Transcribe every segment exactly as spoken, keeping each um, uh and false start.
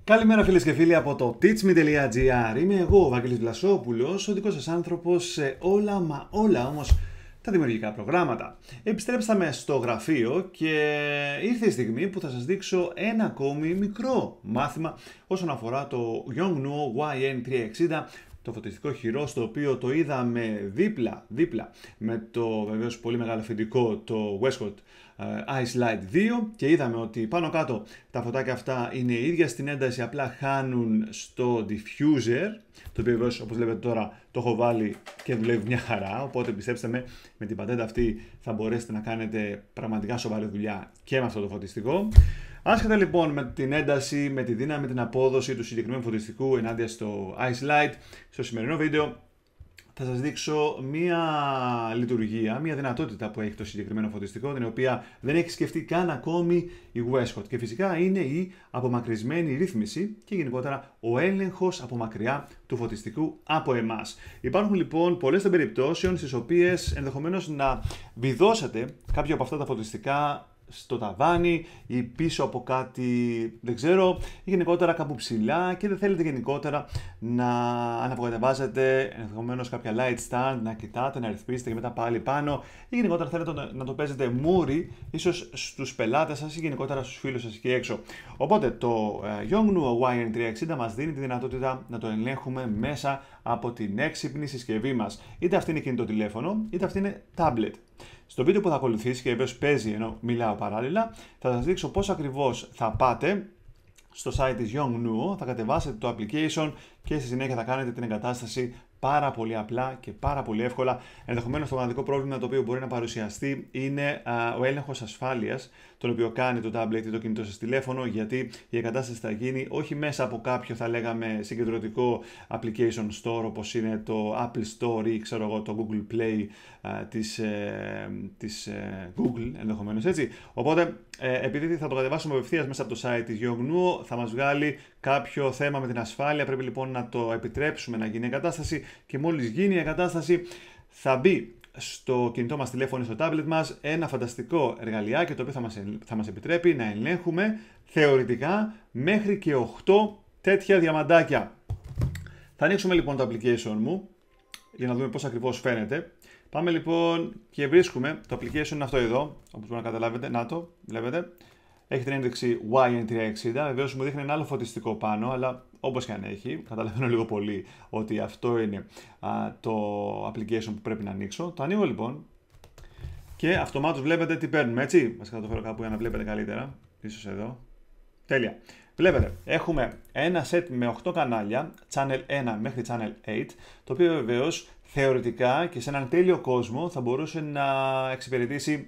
Καλημέρα φίλες και φίλοι από το teachme.gr. Είμαι εγώ ο Βαγγέλης Βλασόπουλος, ο δικός σας άνθρωπος σε όλα μα όλα όμως τα δημιουργικά προγράμματα. Επιστρέψαμε στο γραφείο και ήρθε η στιγμή που θα σας δείξω ένα ακόμη μικρό μάθημα όσον αφορά το Yongnuo γουάι εν τριακόσια εξήντα, το φωτιστικό χειρό, στο οποίο το είδαμε δίπλα, δίπλα με το βεβαίως πολύ μεγάλο αφεντικό, το Westcott Ice Light δύο, και είδαμε ότι πάνω κάτω τα φωτάκια αυτά είναι η ίδια στην ένταση, απλά χάνουν στο diffuser, το οποίο βεβαίως όπως βλέπετε τώρα το έχω βάλει και δουλεύει μια χαρά, οπότε πιστέψτε με, με την πατέντα αυτή θα μπορέσετε να κάνετε πραγματικά σοβαρή δουλειά και με αυτό το φωτιστικό. Άσχετα λοιπόν με την ένταση, με τη δύναμη, την απόδοση του συγκεκριμένου φωτιστικού ενάντια στο Ice Light, στο σημερινό βίντεο θα σας δείξω μία λειτουργία, μία δυνατότητα που έχει το συγκεκριμένο φωτιστικό, την οποία δεν έχει σκεφτεί καν ακόμη η Westcott. Και φυσικά είναι η απομακρυσμένη ρύθμιση και γενικότερα ο έλεγχος από μακριά του φωτιστικού από εμάς. Υπάρχουν λοιπόν πολλές των περιπτώσεων στις οποίες ενδεχομένως να βιδώσετε κάποιο από αυτά τα φωτιστικά στο ταβάνι ή πίσω από κάτι, δεν ξέρω, ή γενικότερα κάπου ψηλά και δεν θέλετε γενικότερα να αναποκατεβάζετε ενδεχομένως κάποια light stand, να κοιτάτε, να ρυθμίσετε και μετά πάλι πάνω, ή γενικότερα θέλετε να το παίζετε μούρι, ίσως στους πελάτες σας ή γενικότερα στους φίλους σας εκεί έξω. Οπότε το Yongnuo γουάι εν τριακόσια εξήντα μας δίνει τη δυνατότητα να το ελέγχουμε μέσα από την έξυπνη συσκευή μας. Είτε αυτή είναι κινητό τηλέφωνο, είτε αυτή είναι tablet. Στο βίντεο που θα ακολουθήσει, και βεβαίως παίζει ενώ μιλάω παράλληλα, θα σας δείξω πώς ακριβώς θα πάτε στο site της Yongnuo, θα κατεβάσετε το application και στη συνέχεια θα κάνετε την εγκατάσταση πάρα πολύ απλά και πάρα πολύ εύκολα. Ενδεχομένως το μοναδικό πρόβλημα το οποίο μπορεί να παρουσιαστεί είναι α, ο έλεγχος ασφάλειας, τον οποίο κάνει το tablet ή το κινητό σας τηλέφωνο, γιατί η εγκατάσταση θα γίνει όχι μέσα από κάποιο, θα λέγαμε, συγκεντρωτικό application store όπως είναι το Apple Store ή ξέρω εγώ το Google Play α, της, ε, της ε, Google ενδεχομένως, έτσι. Οπότε ε, επειδή θα το κατεβάσουμε απευθείας μέσα από το site της Yongnuo, θα μας βγάλει κάποιο θέμα με την ασφάλεια. Πρέπει λοιπόν να το επιτρέψουμε να γίνει η εγκατάσταση και μόλις γίνει η εγκατάσταση θα μπει στο κινητό μας τηλέφωνο, στο tablet μας, ένα φανταστικό εργαλειάκι το οποίο θα μας, θα μας επιτρέπει να ελέγχουμε θεωρητικά μέχρι και οκτώ τέτοια διαμαντάκια. Θα ανοίξουμε λοιπόν το application μου για να δούμε πώς ακριβώς φαίνεται. Πάμε λοιπόν και βρίσκουμε το application, είναι αυτό εδώ, όπως μπορεί να καταλάβετε, να το βλέπετε. Έχει την ένδειξη γουάι εν τριακόσια εξήντα, βεβαίως μου δείχνει ένα άλλο φωτιστικό πάνω, αλλά όπως και αν έχει, καταλαβαίνω λίγο πολύ ότι αυτό είναι α, το application που πρέπει να ανοίξω. Το ανοίγω λοιπόν και αυτομάτως βλέπετε τι παίρνουμε, έτσι. Βασικά θα το φέρω κάπου για να βλέπετε καλύτερα, ίσως εδώ. Τέλεια. Βλέπετε, έχουμε ένα set με οκτώ κανάλια, channel ένα μέχρι channel οκτώ, το οποίο βεβαίως θεωρητικά και σε έναν τέλειο κόσμο θα μπορούσε να εξυπηρετήσει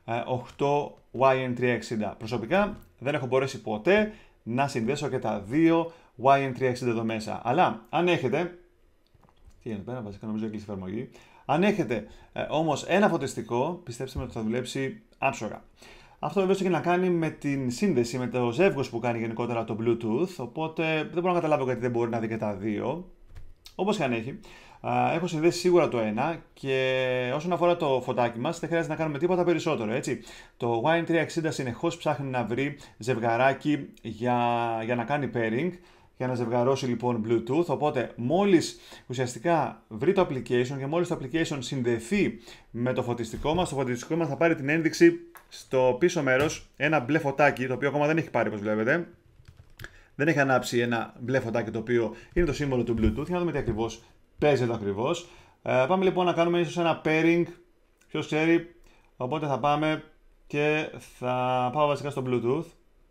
οκτώ γουάι εν τριακόσια εξήντα. Προσωπικά δεν έχω μπορέσει ποτέ να συνδέσω και τα δύο γουάι εν τριακόσια εξήντα εδώ μέσα. Αλλά αν έχετε, τι είναι πέρα, βασικά νομίζω έκλεισε η εφαρμογή. Αν έχετε ε, όμως ένα φωτιστικό, πιστέψτε με ότι θα δουλέψει άψογα. Αυτό βέβαια έχει να κάνει με την σύνδεση, με το ζεύγος που κάνει γενικότερα το Bluetooth, οπότε δεν μπορώ να καταλάβω γιατί δεν μπορεί να δει και τα δύο. Όπως και αν έχει, έχω συνδέσει σίγουρα το ένα και όσον αφορά το φωτάκι μας δεν χρειάζεται να κάνουμε τίποτα περισσότερο, έτσι. Το γουάι εν τριακόσια εξήντα συνεχώς ψάχνει να βρει ζευγαράκι για, για να κάνει pairing, για να ζευγαρώσει λοιπόν Bluetooth, οπότε μόλις ουσιαστικά βρει το application και μόλις το application συνδεθεί με το φωτιστικό μας, το φωτιστικό μας θα πάρει την ένδειξη στο πίσω μέρος, ένα μπλε φωτάκι, το οποίο ακόμα δεν έχει πάρει όπως βλέπετε. Δεν έχει ανάψει ένα μπλε φωτάκι το οποίο είναι το σύμβολο του Bluetooth, για να δούμε τι ακριβώς παίζει εδώ ακριβώς. Ε, πάμε λοιπόν να κάνουμε ίσως ένα pairing, ποιος ξέρει, οπότε θα πάμε και θα πάω βασικά στο Bluetooth.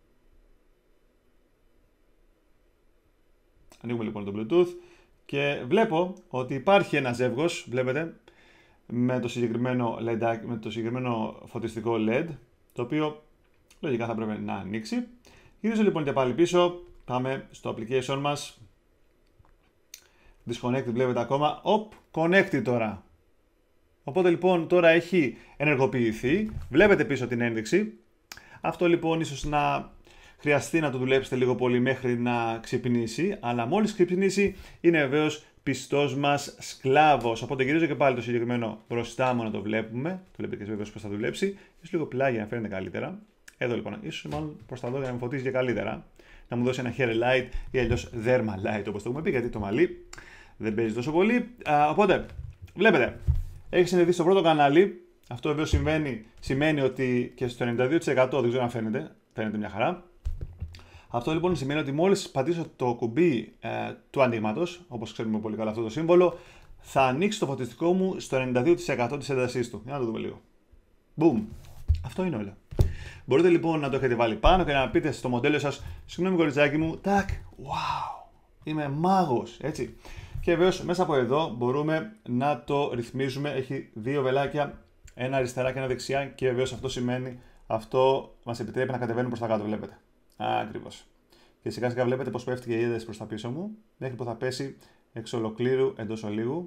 Ανοίγουμε λοιπόν το Bluetooth και βλέπω ότι υπάρχει ένα ζεύγος, βλέπετε, με το συγκεκριμένο ελ ι ντι, με το συγκεκριμένο φωτιστικό ελ ι ντι, το οποίο λογικά θα πρέπει να ανοίξει. Γυρίζω λοιπόν και πάλι πίσω, πάμε στο application μας. Disconnected βλέπετε ακόμα, οπ, connected τώρα. Οπότε λοιπόν τώρα έχει ενεργοποιηθεί, βλέπετε πίσω την ένδειξη. Αυτό λοιπόν ίσως να χρειαστεί να το δουλέψετε λίγο πολύ μέχρι να ξυπνήσει, αλλά μόλις ξυπνήσει είναι βεβαίως πιστός μας σκλάβος. Οπότε γυρίζω και πάλι το συγκεκριμένο μπροστά μου να το βλέπουμε. Το βλέπετε και βεβαίως πώς θα δουλέψει. Ίσως λίγο πλάγια να φαίνεται καλύτερα. Εδώ λοιπόν, ίσως μάλλον προς τα δω για να με φωτίζει και καλύτερα. να μου δώσει ένα hair light ή αλλιώς derma light, όπως το έχουμε πει, γιατί το μαλλί δεν παίζει τόσο πολύ. Α, οπότε, βλέπετε, έχει συνδεθεί στο πρώτο κανάλι. Αυτό βέβαια σημαίνει, σημαίνει ότι και στο ενενήντα δύο τοις εκατό, δεν ξέρω αν φαίνεται, φαίνεται μια χαρά. Αυτό λοιπόν σημαίνει ότι μόλις πατήσω το κουμπί ε, του ανοίγματος, όπως ξέρουμε πολύ καλά αυτό το σύμβολο, θα ανοίξει το φωτιστικό μου στο ενενήντα δύο τοις εκατό της έντασής του. Για να το δούμε λίγο. Boom. Αυτό είναι όλο. Μπορείτε λοιπόν να το έχετε βάλει πάνω και να πείτε στο μοντέλο σας, συγγνώμη κοριτσάκι μου, τάκ, wow, είμαι μάγος, έτσι. Και βέβαιως μέσα από εδώ μπορούμε να το ρυθμίζουμε. Έχει δύο βελάκια, ένα αριστερά και ένα δεξιά, και βέβαιως αυτό σημαίνει, αυτό μας επιτρέπει να κατεβαίνουμε προς τα κάτω, βλέπετε. Ακριβώς. Και σιγά σιγά βλέπετε πως πέφτει και η ένταση προς τα πίσω μου, μέχρι που θα πέσει εξ ολοκλήρου εντός ολίγου.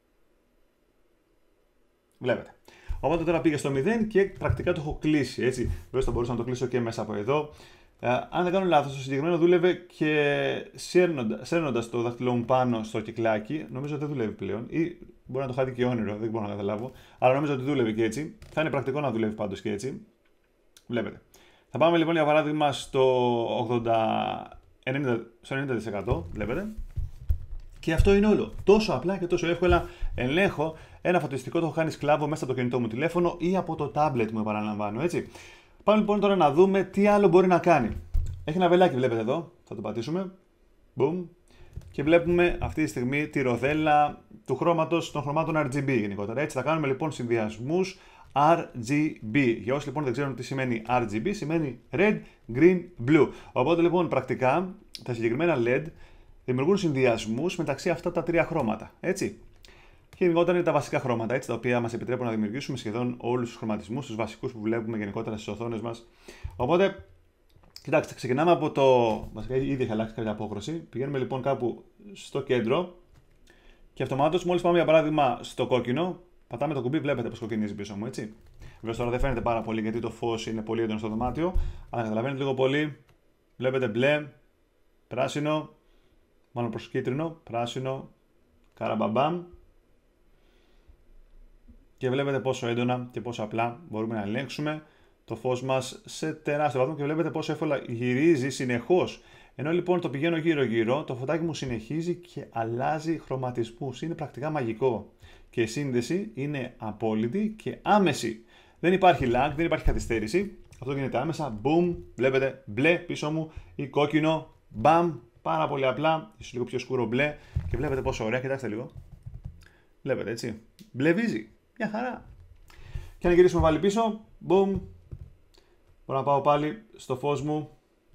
Βλέπετε. Οπότε τώρα πήγε στο μηδέν και πρακτικά το έχω κλείσει, έτσι. Βέβαια θα μπορούσα να το κλείσω και μέσα από εδώ. Ε, αν δεν κάνω λάθος, το συγκεκριμένο δούλευε και σέρνοντας το δάχτυλό μου πάνω στο κυκλάκι. Νομίζω ότι δεν δουλεύει πλέον, ή μπορεί να το χάσει και όνειρο, δεν μπορώ να καταλάβω. Αλλά νομίζω ότι δούλευε και έτσι. Θα είναι πρακτικό να δουλεύει πάντως και έτσι. Βλέπετε. Θα πάμε λοιπόν για παράδειγμα στο ογδόντα ενενήντα τοις εκατό, βλέπετε. Και αυτό είναι όλο. Τόσο απλά και τόσο εύκολα ελέγχω ένα φωτιστικό, το έχω κάνει σκλάβο μέσα από το κινητό μου τηλέφωνο ή από το tablet μου, επαναλαμβάνω, έτσι. Πάμε λοιπόν τώρα να δούμε τι άλλο μπορεί να κάνει. Έχει ένα βελάκι, βλέπετε εδώ, θα το πατήσουμε. Boom. Και βλέπουμε αυτή τη στιγμή τη ροδέλα του χρώματος, των χρωμάτων αρ τζι μπι γενικότερα. Έτσι θα κάνουμε λοιπόν συνδυασμούς αρ τζι μπι. Για όσοι λοιπόν δεν ξέρουν τι σημαίνει αρ τζι μπι, σημαίνει Red, Green, Blue. Οπότε λοιπόν πρακτικά τα συγκεκριμένα ελ ι ντι δημιουργούν συνδυασμούς μεταξύ αυτά τα τρία χρώματα. Έτσι. Και γενικότερα είναι τα βασικά χρώματα, έτσι, τα οποία μας επιτρέπουν να δημιουργήσουμε σχεδόν όλους τους χρωματισμούς, τους βασικούς που βλέπουμε γενικότερα στις οθόνες μας. Οπότε, κοιτάξτε, ξεκινάμε από το. Βασικά ήδη έχει αλλάξει κάποια απόκρουση. Πηγαίνουμε λοιπόν κάπου στο κέντρο και αυτομάτως μόλις πάμε για παράδειγμα στο κόκκινο, πατάμε το κουμπί, βλέπετε πως κοκκινίζει πίσω μου, έτσι. Βέβαια τώρα δεν φαίνεται πάρα πολύ γιατί το φως είναι πολύ έντονο στο δωμάτιο, αλλά καταλαβαίνετε λίγο πολύ. Βλέπετε μπλε, πράσινο, μάλλον προς κίτρινο, πράσινο, καραμπαμπάμ. Και βλέπετε πόσο έντονα και πόσο απλά μπορούμε να ελέγξουμε το φως μας σε τεράστιο βαθμό, και βλέπετε πόσο εύκολα γυρίζει συνεχώς. Ενώ λοιπόν το πηγαίνω γύρω-γύρω, το φωτάκι μου συνεχίζει και αλλάζει χρωματισμούς. Είναι πρακτικά μαγικό. Και η σύνδεση είναι απόλυτη και άμεση. Δεν υπάρχει lag, δεν υπάρχει καθυστέρηση. Αυτό γίνεται άμεσα. Boom, βλέπετε μπλε πίσω μου ή κόκκινο. Μπαμ, πάρα πολύ απλά. Ίσως λίγο πιο σκούρο μπλε. Και βλέπετε πόσο ωραία. Κοιτάξτε λίγο. Βλέπετε έτσι. Μπλεβίζει. Μια χαρά. Και αν γυρίσουμε πάλι πίσω, boom, μπορώ να πάω πάλι στο φως μου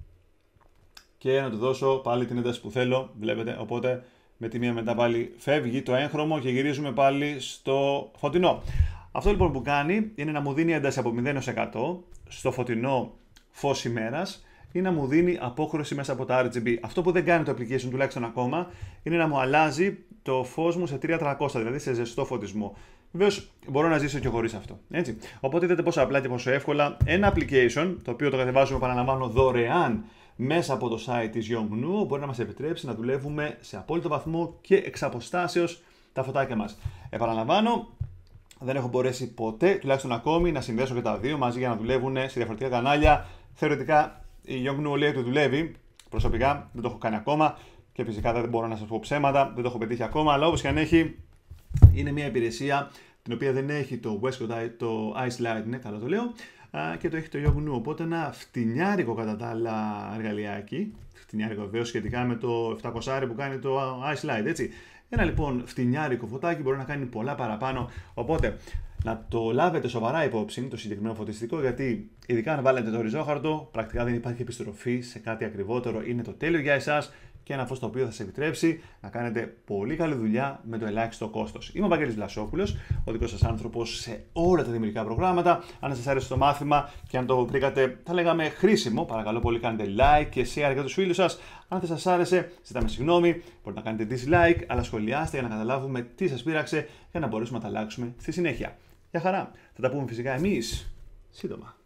και να του δώσω πάλι την ένταση που θέλω, βλέπετε, οπότε με τη μία μετά πάλι φεύγει το έγχρωμο και γυρίζουμε πάλι στο φωτεινό. Αυτό λοιπόν που κάνει είναι να μου δίνει ένταση από μηδέν έως εκατό στο φωτεινό φως ημέρας ή να μου δίνει απόχρωση μέσα από τα αρ τζι μπι. Αυτό που δεν κάνει το application τουλάχιστον ακόμα είναι να μου αλλάζει το φως μου σε τρία χιλιάδες τριακόσια, δηλαδή σε ζεστό φωτισμό. Βεβαίως μπορώ να ζήσω και χωρίς αυτό. Έτσι. Οπότε είδατε πόσο απλά και πόσο εύκολα ένα application, το οποίο το κατεβάζουμε, παραλαμβάνω, δωρεάν μέσα από το site της Yongnuo, μπορεί να μας επιτρέψει να δουλεύουμε σε απόλυτο βαθμό και εξ αποστάσεως τα φωτάκια μας. Επαναλαμβάνω, δεν έχω μπορέσει ποτέ, τουλάχιστον ακόμη, να συνδέσω και τα δύο μαζί για να δουλεύουν σε διαφορετικά κανάλια. Θεωρητικά η Yongnuo λέει ότι δουλεύει. Προσωπικά δεν το έχω κάνει ακόμα και φυσικά δεν μπορώ να σας πω ψέματα, δεν το έχω πετύχει ακόμα, αλλά όπως και αν έχει, είναι μια υπηρεσία την οποία δεν έχει το Westcott, το Ice Light, ναι, καλά το λέω, και το έχει το Yongnuo. Οπότε ένα φτηνιάρικο κατά τα άλλα εργαλειάκι, φτηνιάρικο βεβαίως σχετικά με το επτακόσια που κάνει το Ice Light, έτσι. Ένα λοιπόν φτηνιάρικο φωτάκι μπορεί να κάνει πολλά παραπάνω, οπότε να το λάβετε σοβαρά υπόψη το συγκεκριμένο φωτιστικό, γιατί ειδικά αν βάλετε το ριζόχαρτο, πρακτικά δεν υπάρχει επιστροφή σε κάτι ακριβότερο, είναι το τέλειο για εσάς και ένα φως το οποίο θα σας επιτρέψει να κάνετε πολύ καλή δουλειά με το ελάχιστο κόστος. Είμαι ο Βαγγέλης Βλασόπουλος, ο δικός σας άνθρωπος σε όλα τα δημιουργικά προγράμματα. Αν σας άρεσε το μάθημα και αν το βρήκατε, θα λέγαμε χρήσιμο, παρακαλώ πολύ κάντε like και share για τους φίλους σας. Αν δεν σας άρεσε, ζητάμε συγγνώμη, μπορείτε να κάνετε dislike, αλλά σχολιάστε για να καταλάβουμε τι σας πείραξε για να μπορέσουμε να τα αλλάξουμε στη συνέχεια. Γεια χαρά! Θα τα πούμε φυσικά εμείς σύντομα.